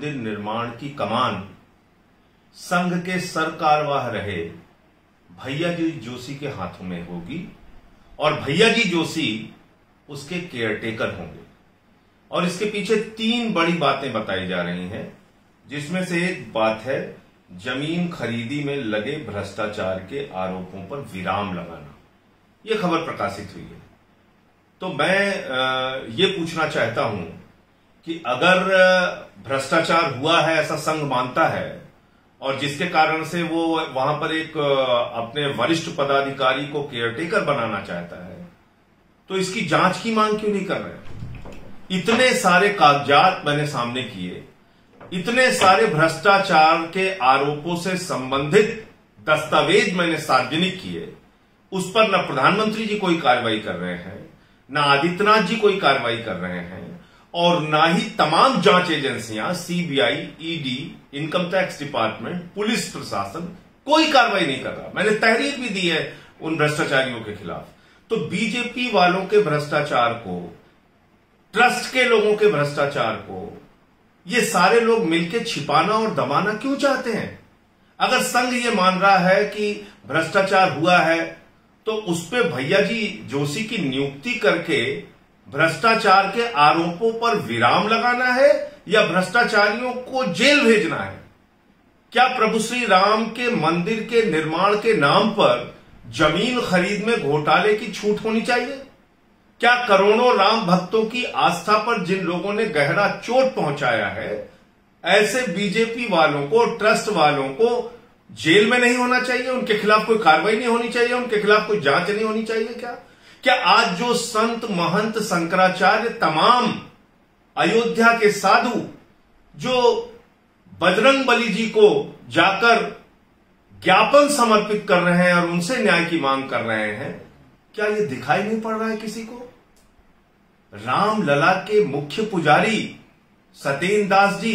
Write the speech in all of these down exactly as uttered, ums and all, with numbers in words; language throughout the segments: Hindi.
मंदिर निर्माण की कमान संघ के सरकारवाह रहे भैया जी जोशी के हाथों में होगी और भैया जी जोशी उसके केयरटेकर होंगे। और इसके पीछे तीन बड़ी बातें बताई जा रही हैं, जिसमें से एक बात है जमीन खरीदी में लगे भ्रष्टाचार के आरोपों पर विराम लगाना। यह खबर प्रकाशित हुई है। तो मैं ये पूछना चाहता हूं कि अगर भ्रष्टाचार हुआ है ऐसा संघ मानता है और जिसके कारण से वो वहां पर एक अपने वरिष्ठ पदाधिकारी को केयरटेकर बनाना चाहता है, तो इसकी जांच की मांग क्यों नहीं कर रहे? इतने सारे कागजात मैंने सामने किए, इतने सारे भ्रष्टाचार के आरोपों से संबंधित दस्तावेज मैंने सार्वजनिक किए, उस पर न प्रधानमंत्री जी कोई कार्रवाई कर रहे हैं, न आदित्यनाथ जी कोई कार्रवाई कर रहे हैं, और ना ही तमाम जांच एजेंसियां CBI, ED, income tax department, police प्रशासन कोई कार्रवाई नहीं कर रहा। मैंने तहरीर भी दी है उन भ्रष्टाचारियों के खिलाफ। तो बीजेपी वालों के भ्रष्टाचार को, ट्रस्ट के लोगों के भ्रष्टाचार को ये सारे लोग मिलकर छिपाना और दबाना क्यों चाहते हैं? अगर संघ ये मान रहा है कि भ्रष्टाचार हुआ है तो उस पे भैया जी जोशी की नियुक्ति करके भ्रष्टाचार के आरोपों पर विराम लगाना है या भ्रष्टाचारियों को जेल भेजना है? क्या प्रभु श्री राम के मंदिर के निर्माण के नाम पर जमीन खरीद में घोटाले की छूट होनी चाहिए? क्या करोड़ों राम भक्तों की आस्था पर जिन लोगों ने गहरा चोट पहुंचाया है, ऐसे बीजेपी वालों को, ट्रस्ट वालों को जेल में नहीं होना चाहिए? उनके खिलाफ कोई कार्रवाई नहीं होनी चाहिए? उनके खिलाफ कोई जांच नहीं होनी चाहिए? क्या क्या आज जो संत महंत शंकराचार्य, तमाम अयोध्या के साधु जो बजरंग बली जी को जाकर ज्ञापन समर्पित कर रहे हैं और उनसे न्याय की मांग कर रहे हैं, क्या ये दिखाई नहीं पड़ रहा है किसी को? रामलला के मुख्य पुजारी सत्येंद्र दास जी,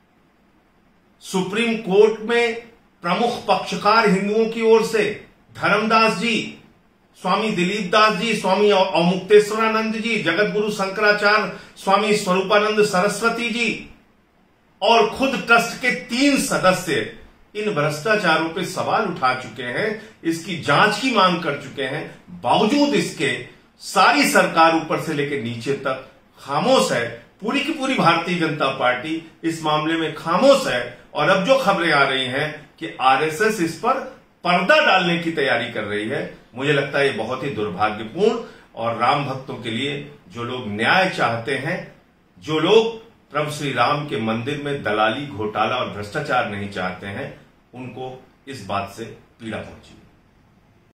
सुप्रीम कोर्ट में प्रमुख पक्षकार हिंदुओं की ओर से धर्मदास जी, स्वामी दिलीप दास जी, स्वामी अवमुक्तेश्वरानंद जी, जगत गुरु शंकराचार्य स्वामी स्वरूपानंद सरस्वती जी और खुद ट्रस्ट के तीन सदस्य इन भ्रष्टाचारों पे सवाल उठा चुके हैं, इसकी जांच की मांग कर चुके हैं। बावजूद इसके सारी सरकार ऊपर से लेकर नीचे तक खामोश है। पूरी की पूरी भारतीय जनता पार्टी इस मामले में खामोश है। और अब जो खबरें आ रही हैं कि आरएसएस इस पर पर्दा डालने की तैयारी कर रही है, मुझे लगता है ये बहुत ही दुर्भाग्यपूर्ण। और राम भक्तों के लिए जो लोग न्याय चाहते हैं, जो लोग प्रभु श्री राम के मंदिर में दलाली, घोटाला और भ्रष्टाचार नहीं चाहते हैं, उनको इस बात से पीड़ा पहुंची।